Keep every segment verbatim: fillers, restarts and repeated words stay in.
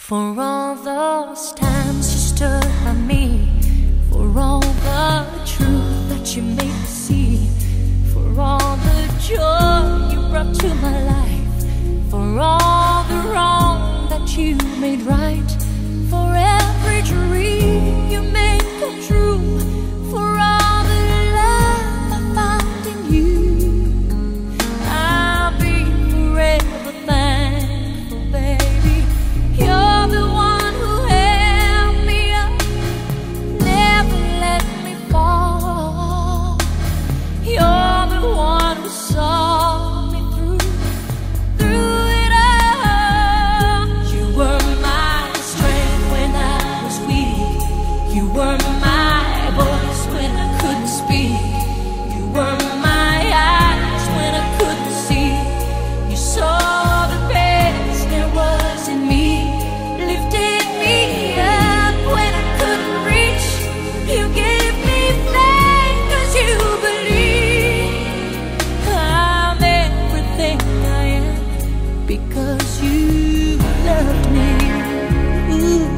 For all those times you stood by me, for all the truth that you made me see, for all the joy you brought to my life, for all the wrong that you made right, for every dream you made come true, for all the love I found in you, I'll be forever thankful, baby. You're the one who held me up, never let me fall. You're the one who saw me through, through it all. You were my strength when I was weak. You were my voice when I couldn't speak. You were my eyes when I couldn't see. You saw the best there was in me, lifted me up when I couldn't reach. You gave me faith 'cause you believe I'm everything I am because you loved me. Ooh,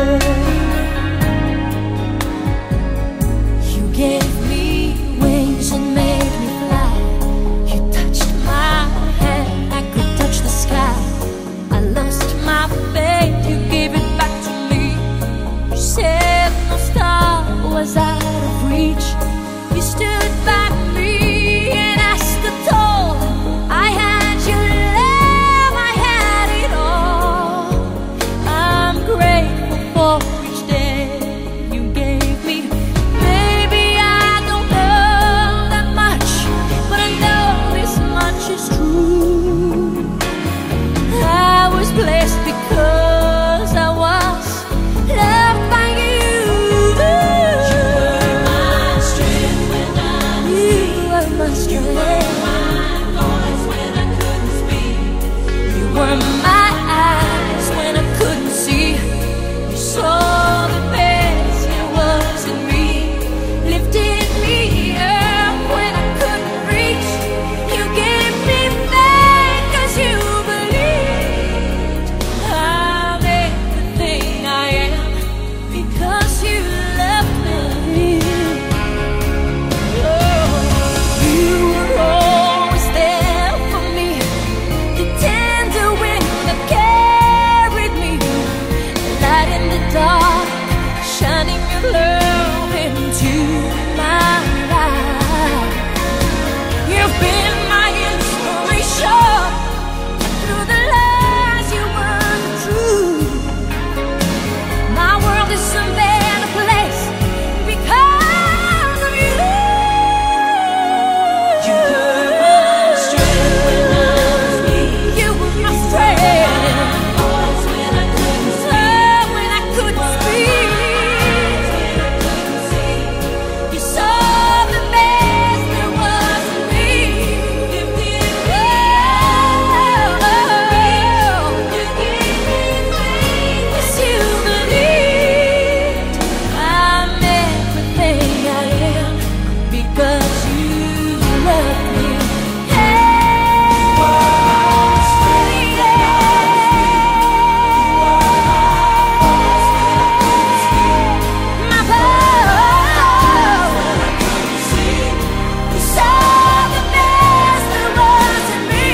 you gave me wings and made me fly. You touched my hand, I could touch the sky. I lost my faith, you gave it back to me. You said no star was out of reach. You stood by me and I stood tall. I had your love, I had it all. I'm grateful for each day you gave me. Maybe I don't know that much, but I know this much is true. I was blessed because I was loved by you. You were my strength when I was weak. You were my strength. You were my voice when I couldn't speak. You were my eyes when I couldn't see. You saw the best there was in me, lifted me up when I couldn't reach. You gave me faith 'cause you believed I'm everything I am because you loved me. Oh, you were always there for me, the tender wind that carried me, light in the dark, shining your love into my life. You've been my inspiration through the lies you weren't true. My world is a better place because of you. You were my strength when I was weak. You were my strength. Voice when I couldn't speak. When I couldn't speak. You saw the best there was in me. Lifted me up. You gave me faith 'cause you believed I'm everything I am because you love me. Hey, my voice. You saw the best there was in me.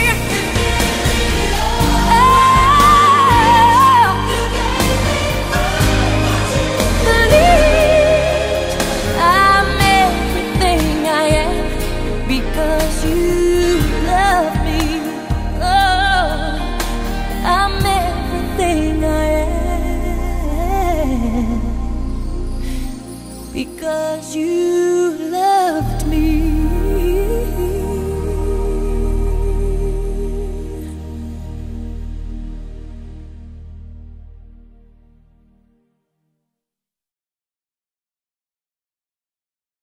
Oh, believed I'm everything I am because you love me. Oh, I'm everything I am because you